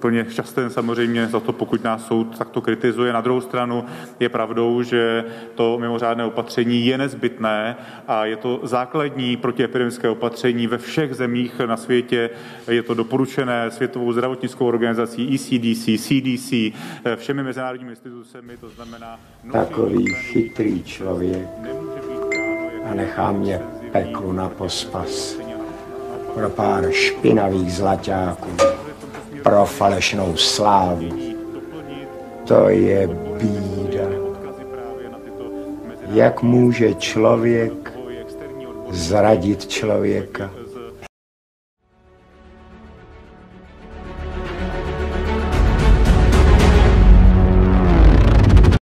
úplně šťastný samozřejmě za to, pokud nás soud takto kritizuje. Na druhou stranu je pravdou, že to mimořádné opatření je nezbytné a je to základní protiepidemické opatření ve všech zemích na světě. Je to doporučené Světovou zdravotnickou organizací ECDC, CDC, všemi mezinárodními institucemi, to znamená... Takový chytrý člověk a nechá mě peklu na pospas. Pro pár špinavých zlaťáků, pro falešnou slávu. To je bída. Jak může člověk zradit člověka?